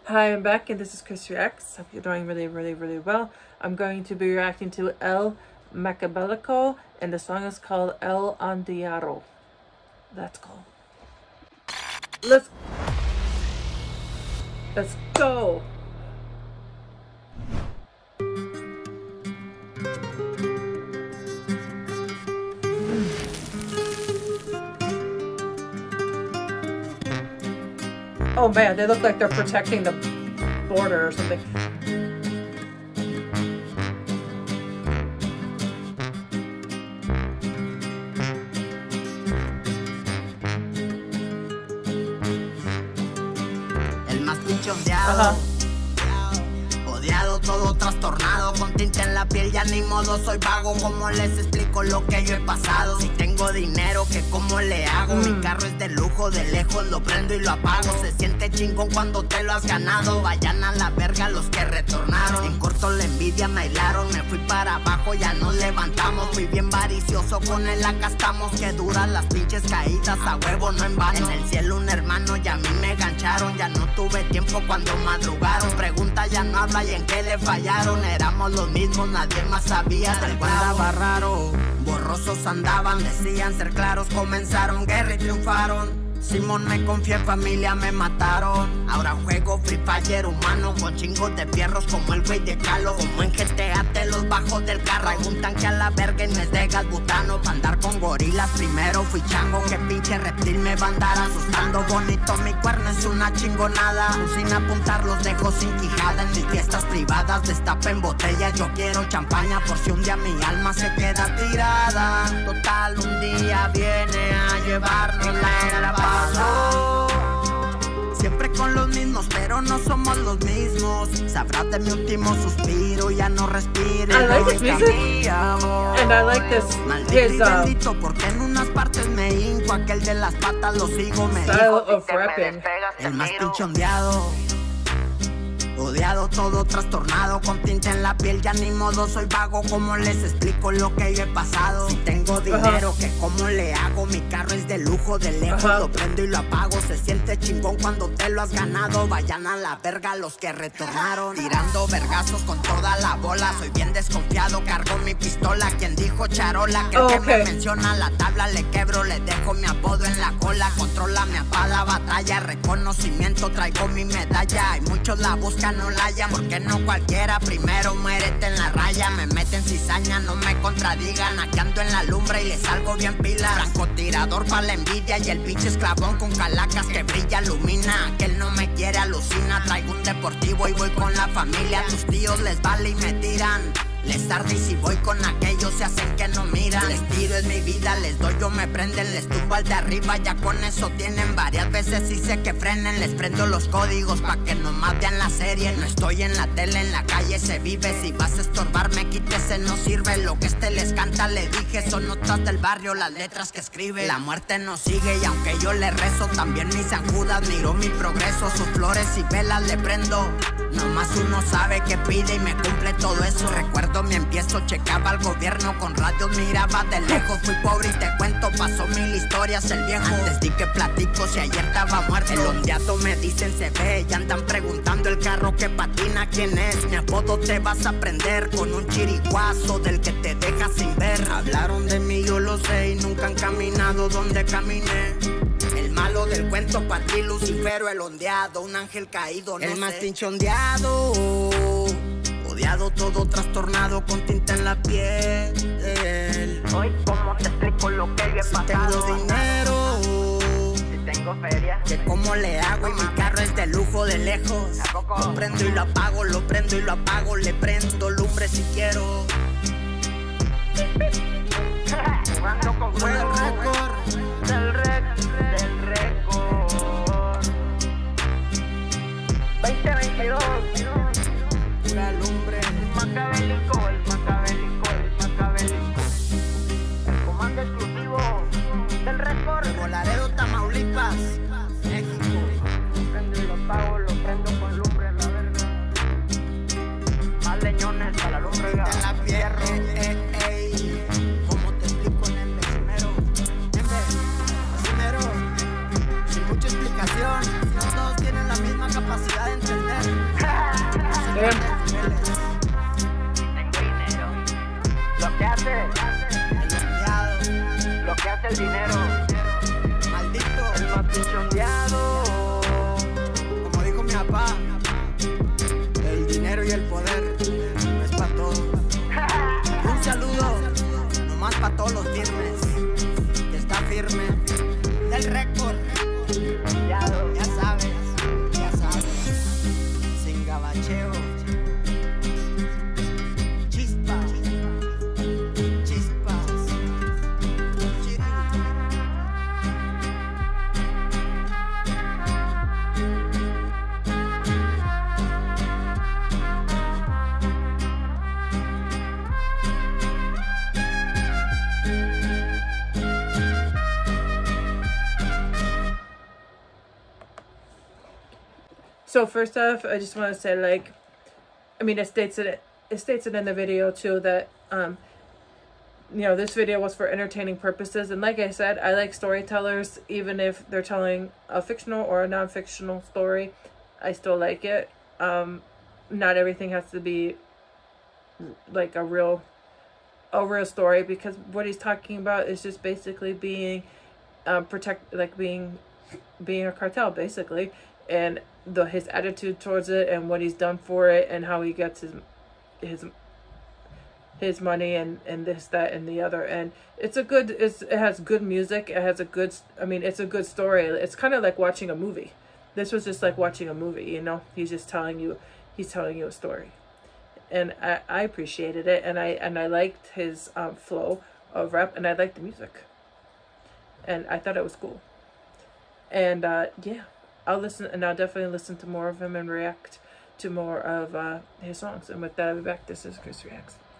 Hi, I'm back and this is Chris Reacts. Hope you're doing really well. I'm going to be reacting to El Macabelico and the song is called El Ondeado. Let's go. Let's go. Oh man, they look like they're protecting the border or something. El más pinchondeado, odiado, todo trastornado, con tinte en la piel, ya ni modo soy vago. Como les explico lo que yo he pasado? Si tengo dinero, que cómo le hago. Mi carro es de lujo, de lejos lo prendo y lo apago. Se siente chingón cuando te lo has ganado. Vayan a la verga los que retornaron. En corto la envidia me aislaron. Me fui para abajo, ya nos levantamos. Fui bien varicioso, con él acá estamos. Que duran las pinches caídas, a huevo no en vano. En el cielo un hermano y a mí me gancharon. Ya no tuve tiempo cuando madrugaron. Pregunta ya no habla y en qué le fallaron. Éramos los mismos, nadie más sabía del cual andaba raro. Borrosos andaban, decían ser claros. Comenzaron guerra y triunfaron. Simón me confié, familia me mataron. Ahora juego Free Fire humano, con chingos de fierros como el güey de Calo. Como en GTA te los bajo del carro. Hay un tanque a la verga y me es de gas butano. Pa' andar con gorilas primero fui chango. Que pinche reptil me va a andar asustando. Bonito mi cuerno es una chingonada. Sin apuntar los dejo sin quijada. En mis fiestas privadas destapen botellas. Yo quiero champaña por si un día mi alma se queda tirada. Total un día viene a llevarnos la paz. Siempre con los mismos, pero no somos los mismos. Sabrás de mi último suspiro, ya no respiro. I like his music, and I like this his bendito, porque en unas partes me hinco. Aquel de las patas lo sigo, me style dijo, of rapping. el más pinchondeado, odiado, todo trastornado, con tinte en la piel, ya ni modo soy vago. Como les explico lo que yo he pasado? Si tengo dinero, que cómo le hago. Mi carro es de lujo, de lejos lo prendo y lo apago. Se siente chingón cuando te lo has ganado. Vayan a la verga los que retornaron. Tirando vergazos con toda la bola. Soy bien desconfiado, cargo mi pistola. Quien dijo charola, que me menciona la tabla, le quebro, le dejo mi apodo en la cola. Controla mi apada, batalla, reconocimiento, traigo mi medalla. Hay muchos la buscan, no la hallan, porque no cualquiera. Primero muérete en la raya. Me meten cizaña, no me contradigan. Aquí ando en la lumbre y le salgo bien pila. Francotirador pa' la envidia y el pinche esclavón con calacas que brilla, ilumina. Aquel no me quiere, alucina. Traigo un deportivo y voy con la familia. A tus tíos les vale y me tiran. Les tarde y si voy con aquellos se hacen que no miran. Les tiro es mi vida, les doy yo me prenden. Les tumbo al de arriba, ya con eso tienen. Varias veces hice que frenen. Les prendo los códigos pa' que no maten la serie. No estoy en la tele, en la calle se vive. Si vas a estorbarme, quítese, no sirve. Lo que les canta, le dije. Son notas del barrio, las letras que escribe. La muerte nos sigue y aunque yo le rezo, también mis San Judas miró mi progreso. Sus flores y velas le prendo. Nomás uno sabe que pide y me cumple todo eso. Recuerdo mi empiezo, checaba al gobierno con radios, miraba de lejos. Fui pobre y te cuento, pasó mil historias el viejo. Antes di que platico si ayer estaba muerto. El ondeado me dicen se ve, ya andan preguntando el carro que patina quién es. Mi apodo te vas a aprender con un chiriguazo del que te deja sin ver. Hablaron de mí, yo lo sé, y nunca han caminado donde caminé. El malo del cuento, Patri Lucifero, el ondeado, un ángel caído, no el más pinchondeado, odiado, todo trastornado, con tinta en la piel. Hoy, ¿cómo te explico lo que yo he pasado? Si tengo dinero, si tengo feria, que cómo le hago. Y mi carro es de lujo, de lejos. Lo prendo y lo apago, lo prendo y lo apago. Le prendo lumbre si quiero. Jugando con fuego, del récord. 2022, pura lumbre. El macabélico, el comando exclusivo del récord. Volaredo, Tamaulipas, México. Lo prendo y lo apago, lo prendo con lumbre, la verga. Más leñones a la lumbre. En la fierro. ¿Cómo te explico en el vecinero? Vecinero, sin mucha explicación. No todos tienen la misma capacidad de entender. Damn. Tengo dinero. Lo que hace el ondeado, lo que hace el dinero. Maldito, el más pinche ondeado. Como dijo mi papá, el dinero y el poder no es para todos. Un saludo, nomás para todos los firmes. Que está firme del récord. Ya sabes, sin gabacheo. Chispas. So first off, I just want to say, like, I mean, it states it in the video too that you know, this video was for entertaining purposes, and like I said, I like storytellers even if they're telling a fictional or a non-fictional story. I still like it. Not everything has to be like a real story, because what he's talking about is just basically being being a cartel basically, and his attitude towards it and what he's done for it and how he gets his money and this, that, and the other. And it has good music. It has a good, I mean, it's a good story. It's kind of like watching a movie. This was just like watching a movie, you know. He's telling you a story, and I appreciated it, and I liked his flow of rap, and I liked the music, and I thought it was cool. And yeah, I'll definitely listen to more of him and react to more of his songs. And with that, I'll be back. This is Chris Reacts.